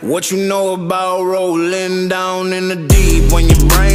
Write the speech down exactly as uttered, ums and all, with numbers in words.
What you know about rolling down in the deep? When your brain